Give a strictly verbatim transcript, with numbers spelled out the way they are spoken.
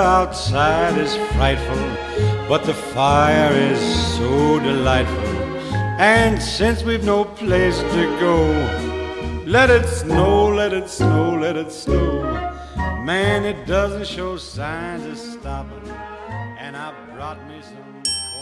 outside is frightful, but the fire is so delightful. And since we've no place to go, let it snow, let it snow, let it snow. Man, it doesn't show signs of stopping, and I brought me some